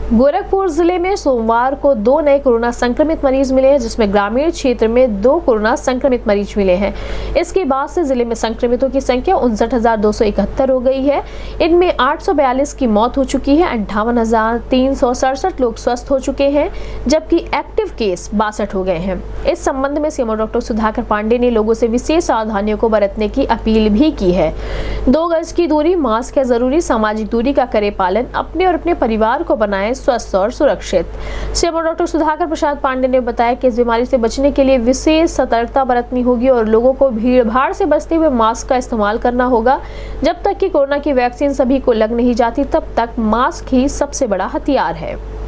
गोरखपुर जिले में सोमवार को 2 नए कोरोना संक्रमित मरीज मिले हैं, जिसमें ग्रामीण क्षेत्र में 2 कोरोना संक्रमित मरीज मिले हैं। इसके बाद से जिले में संक्रमितों की संख्या 59,271 हो गई है। इनमें 842 की मौत हो चुकी है, 58,367 लोग स्वस्थ हो चुके हैं, जबकि एक्टिव केस 62 हो गए हैं। इस संबंध में सीएमओ डॉक्टर सुधाकर पांडे ने लोगों से विशेष सावधानियों को बरतने की अपील भी की है। 2 गज की दूरी, मास्क है जरूरी, सामाजिक दूरी का करे पालन, अपने और अपने परिवार को बनाए स्वस्थ और सुरक्षित। सीएमओ डॉक्टर सुधाकर प्रसाद पांडे ने बताया कि इस बीमारी से बचने के लिए विशेष सतर्कता बरतनी होगी और लोगों को भीड़ भाड़ से बचते हुए मास्क का इस्तेमाल करना होगा। जब तक कि कोरोना की वैक्सीन सभी को लग नहीं जाती, तब तक मास्क ही सबसे बड़ा हथियार है।